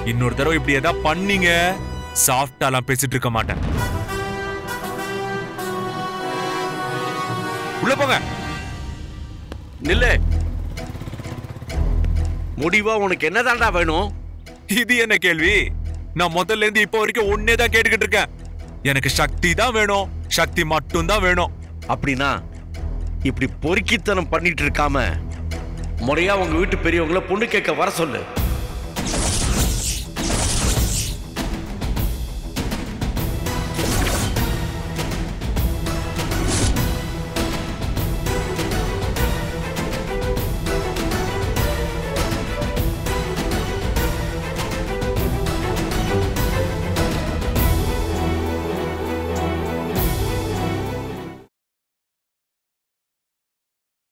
இன்னொரு தடவை இப்படி ஏதாவது பண்ணீங்க, சாஃப்டாலாம் பேசிட்டு இருக்க மாட்டேன். உள்ள போங்க. நில்லு. முடிவா உனக்கு என்னதான்டா வேணும்? இது என்ன கேள்வி? நான் முதல்ல இருந்து இப்ப வரைக்கும் ஒன்னே தான் கேட்டுக்கிட்டு இருக்கேன். எனக்கு சக்தி தான் வேணும், சக்தி மட்டும் தான் வேணும். அப்படின்னா இப்படி பொறுக்கித்தனம் பண்ணிட்டு இருக்காம முறையா உங்க வீட்டு பெரியவங்கள பொண்ணு கேட்க வர சொல்லு.